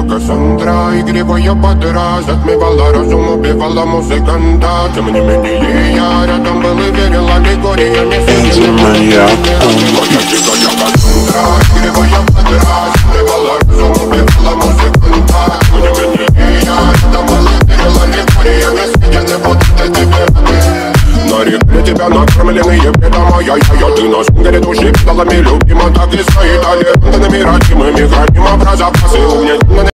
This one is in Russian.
Кассандра, игривая подра, затмевала разум, убивала музыканта. Тем не менее я рядом был и верил аллегориями. Моя дикая Кассандра, игривая подра, затмевала разум, убивала музыканта. Тем не менее я рядом был и верил аллегориями. Съедены будут эти веры. Нарекли тебя накормленные бредом, а я ты на сингере души педалами любима, так и стоит. Аллегантными родимыми храним образа, пасы угнетены.